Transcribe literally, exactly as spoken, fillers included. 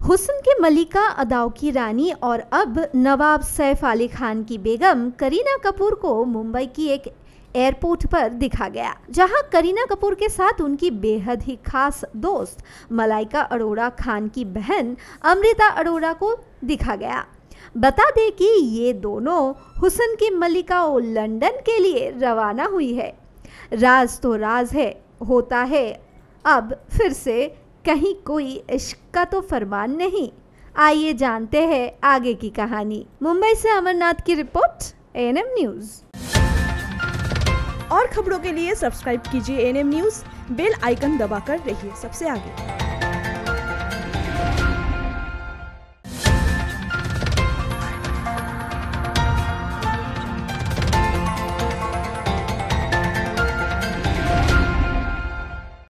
हुस्न की मलिका, अदाओं की रानी और अब नवाब सैफ अली खान की बेगम करीना कपूर को मुंबई की एक एयरपोर्ट पर दिखा गया, जहां करीना कपूर के साथ उनकी बेहद ही खास दोस्त मलाइका अरोड़ा खान की बहन अमृता अरोड़ा को दिखा गया। बता दें कि ये दोनों हुस्न की मलिका और लंदन के लिए रवाना हुई है। राज तो राज है, होता है अब फिर से कहीं कोई इश्क का तो फरमान नहीं। आइए जानते हैं आगे की कहानी। मुंबई से अमरनाथ की रिपोर्ट, एएनएम न्यूज़। और खबरों के लिए सब्सक्राइब कीजिए एएनएम न्यूज़, बेल आइकन दबाकर रहिए सबसे आगे।